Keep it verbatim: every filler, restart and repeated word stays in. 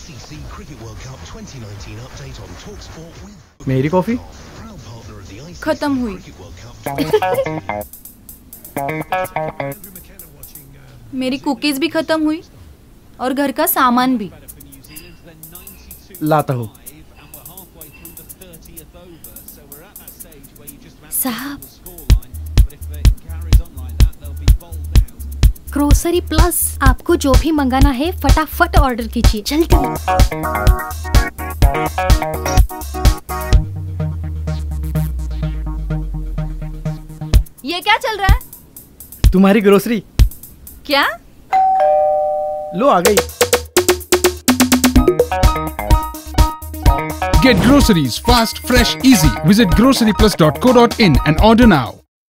मेरी कॉफी खत्म हुई। मेरी कुकीज भी खत्म हुई और घर का सामान भी। लाता हूँ। साहब, ग्रोसरी प्लस। आपको जो भी मंगाना है फटाफट ऑर्डर कीजिए, जल्दी। ये क्या चल रहा है? तुम्हारी ग्रोसरी। क्या? लो आ गई। Get groceries fast, fresh, easy. Visit grocery plus dot co dot in and order now.